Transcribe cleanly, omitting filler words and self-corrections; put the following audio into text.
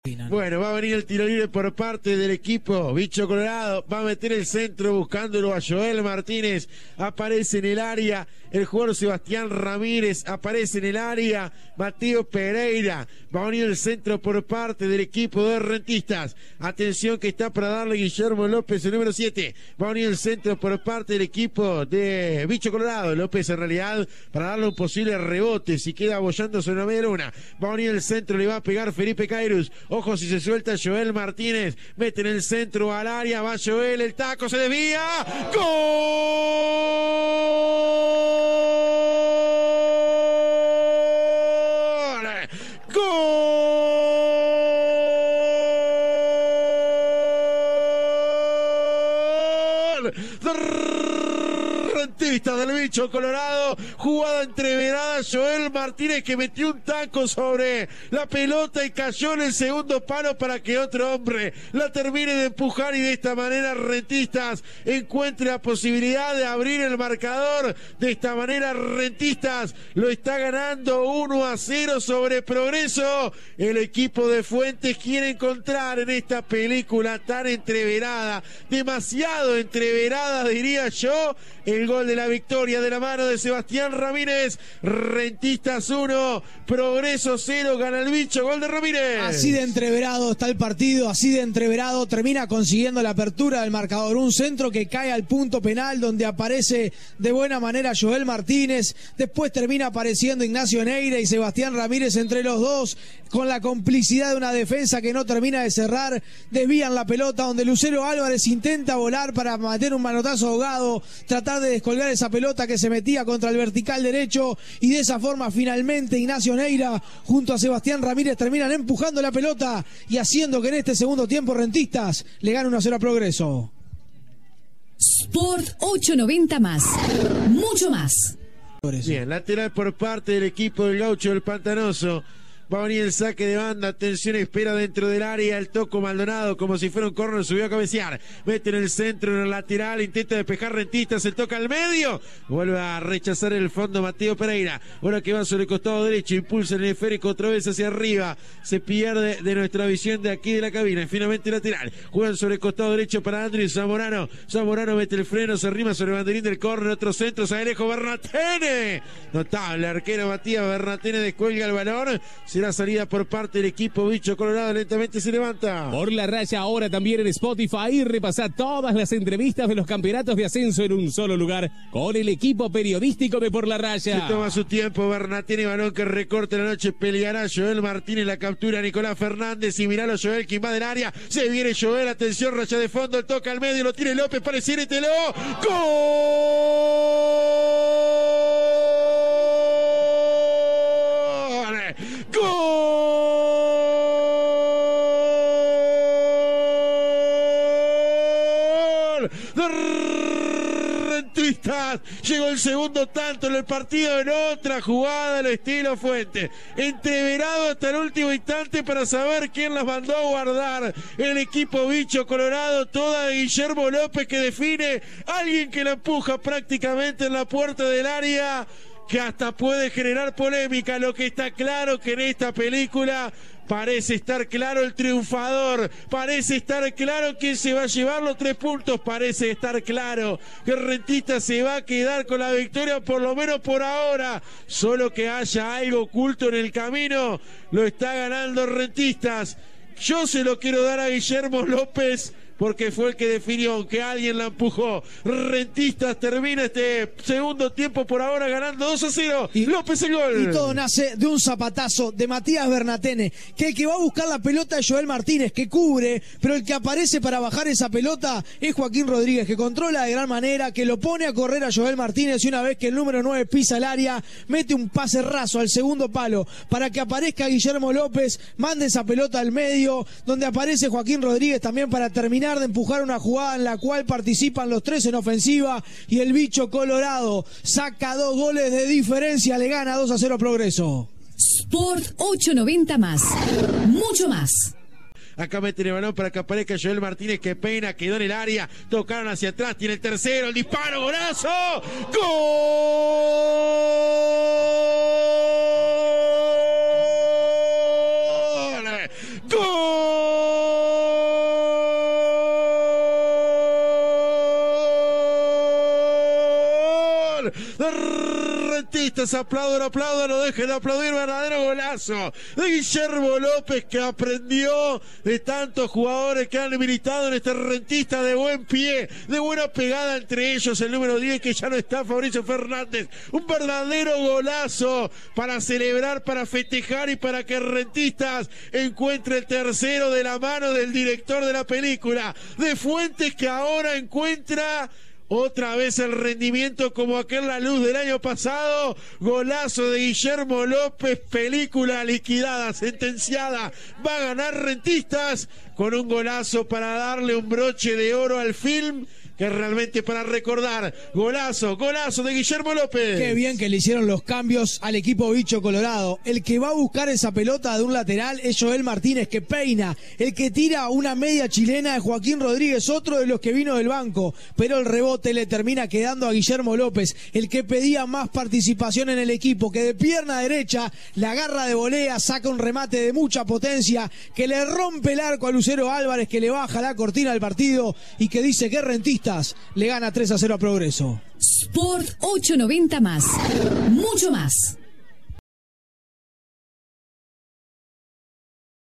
Bueno, va a venir el tiro libre por parte del equipo Bicho Colorado, va a meter el centro buscándolo a Joel Martínez, aparece en el área el jugador Sebastián Ramírez, aparece en el área Mateo Pereira, va a venir el centro por parte del equipo de Rentistas, atención que está para darle Guillermo López, el número 7, va a venir el centro por parte del equipo de Bicho Colorado, López en realidad para darle un posible rebote, si queda abollando sobre la media luna, va a venir el centro, le va a pegar Felipe Cairus, ojo si se suelta Joel Martínez, mete en el centro al área, va Joel, el taco se desvía, ¡gol! Rentista del Bicho Colorado, jugada entreverada, Joel Martínez que metió un taco sobre la pelota y cayó en el segundo palo para que otro hombre la termine de empujar y de esta manera Rentistas encuentre la posibilidad de abrir el marcador. De esta manera Rentistas lo está ganando 1-0 sobre Progreso. El equipo de Fuentes quiere encontrar en esta película tan entreverada, demasiado entreverada diría yo, el gol de la victoria de la mano de Sebastián Ramírez. Rentistas 1, Progreso 0, gana el Bicho, gol de Ramírez. Así de entreverado está el partido, así de entreverado termina consiguiendo la apertura del marcador, un centro que cae al punto penal donde aparece de buena manera Joel Martínez, después termina apareciendo Ignacio Neira y Sebastián Ramírez entre los dos, con la complicidad de una defensa que no termina de cerrar, desvían la pelota donde Lucero Álvarez intenta volar para meter un manotazo ahogado, tratar de descolgar esa pelota que se metía contra el vertical derecho y de esa forma finalmente Ignacio Neira junto a Sebastián Ramírez terminan empujando la pelota y haciendo que en este segundo tiempo Rentistas le gane 1-0 a Progreso. Sport 890 más, mucho más. Bien, lateral por parte del equipo del Gaucho del Pantanoso. Va a venir el saque de banda, atención, espera dentro del área, el toco Maldonado como si fuera un córner, subió a cabecear, mete en el centro, en el lateral, intenta despejar Rentistas, se toca al medio, vuelve a rechazar el fondo Mateo Pereira, ahora que va sobre el costado derecho, impulsa el esférico otra vez hacia arriba, se pierde de nuestra visión de aquí de la cabina, y finalmente lateral, juegan sobre el costado derecho para Andrés Zamorano, Zamorano mete el freno, se arrima sobre el banderín del córner, otro centro, sale lejos Bernatene, notable arquero Matías Bernatene, descuelga el balón, será salida por parte del equipo Bicho Colorado, lentamente se levanta. Por la raya ahora también en Spotify, repasa todas las entrevistas de los campeonatos de ascenso en un solo lugar con el equipo periodístico de Por la Raya. Se toma su tiempo, Bernatene, balón que recorta la noche, peleará Joel Martínez, la captura Nicolás Fernández y miralo Joel que invade el área, se viene Joel, atención, raya de fondo, el toca al medio, lo tiene López, pareciéretelo, ¡gol! Rentistas, llegó el segundo tanto en el partido en otra jugada al estilo Fuente, entreverado hasta el último instante para saber quién las mandó a guardar. El equipo Bicho Colorado, toda de Guillermo López que define, alguien que la empuja prácticamente en la puerta del área, que hasta puede generar polémica. Lo que está claro que en esta película parece estar claro el triunfador, parece estar claro quién se va a llevar los 3 puntos, parece estar claro que Rentistas se va a quedar con la victoria, por lo menos por ahora, solo que haya algo oculto en el camino, lo está ganando Rentistas. Yo se lo quiero dar a Guillermo López, porque fue el que definió, aunque alguien la empujó. Rentistas termina este segundo tiempo por ahora ganando 2-0. Y López el gol. Y todo nace de un zapatazo de Matías Bernatene, que el que va a buscar la pelota es Joel Martínez, que cubre, pero el que aparece para bajar esa pelota es Joaquín Rodríguez, que controla de gran manera, que lo pone a correr a Joel Martínez, y una vez que el número 9 pisa el área, mete un pase raso al segundo palo para que aparezca Guillermo López, mande esa pelota al medio, donde aparece Joaquín Rodríguez también para terminar de empujar una jugada en la cual participan los 3 en ofensiva, y el Bicho Colorado saca 2 goles de diferencia, le gana 2-0 Progreso. Sport 890 más, mucho más. Acá meten el balón para que aparezca Joel Martínez, que peina, quedó en el área, tocaron hacia atrás, tiene el tercero, el disparo, golazo, ¡gol! ¡Gol! Rentistas, aplaudan, no dejen de aplaudir, verdadero golazo de Guillermo López, que aprendió de tantos jugadores que han militado en este Rentista, de buen pie, de buena pegada, entre ellos el número 10 que ya no está, Fabricio Fernández. Un verdadero golazo para celebrar, para festejar y para que Rentistas encuentre el tercero de la mano del director de la película, de Fuentes, que ahora encuentra otra vez el rendimiento como aquel La Luz del año pasado. Golazo de Guillermo López, película liquidada, sentenciada. Va a ganar Rentistas con un golazo para darle un broche de oro al film, que realmente para recordar. Golazo de Guillermo López. Qué bien que le hicieron los cambios al equipo bicho colorado. El que va a buscar esa pelota de un lateral es Joel Martínez, que peina. El que tira una media chilena es Joaquín Rodríguez, otro de los que vino del banco. Pero el rebote le termina quedando a Guillermo López, el que pedía más participación en el equipo, que de pierna derecha la agarra de volea, saca un remate de mucha potencia, que le rompe el arco a Lucero Álvarez, que le baja la cortina al partido y que dice que Rentistas le gana 3-0 a Progreso. Sport 890 más. Mucho más.